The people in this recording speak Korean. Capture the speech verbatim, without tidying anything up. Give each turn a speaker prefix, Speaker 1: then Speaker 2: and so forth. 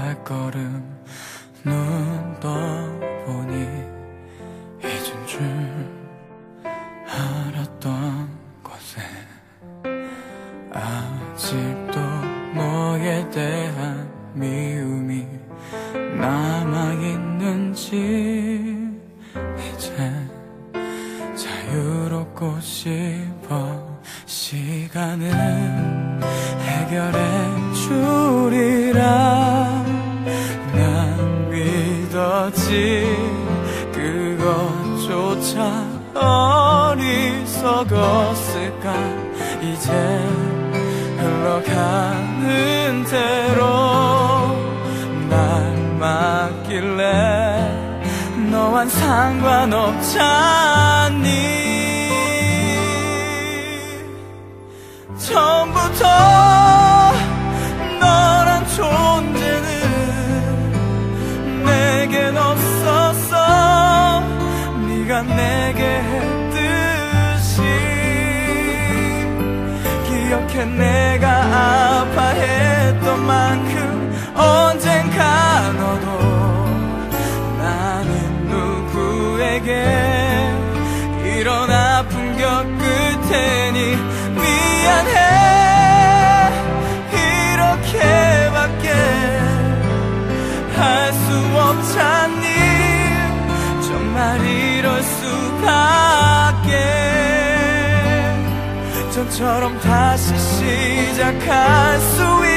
Speaker 1: 발걸음 눈 떠보니 잊은 줄 알았던 곳에 아직도 너에 대한 미움이 남아있는지 이제 자유롭고 싶어. 시간은 해결해 주리라 난 믿었지. 그것조차 어리석었을까. 이제 흘러가는 대로 날 맡길래 너와는 상관없잖니. 처음부터 너란 존재는 내겐 없었어. 네가 내게 했듯이 기억해. 내가 아파했던 만큼 언젠가 너도 나는 누구에게 이런 아픔 겪을 테니 미안해. 이렇게밖에 할 수 없잖니. 정말 이럴 수밖에. 전처럼 다시 시작할 수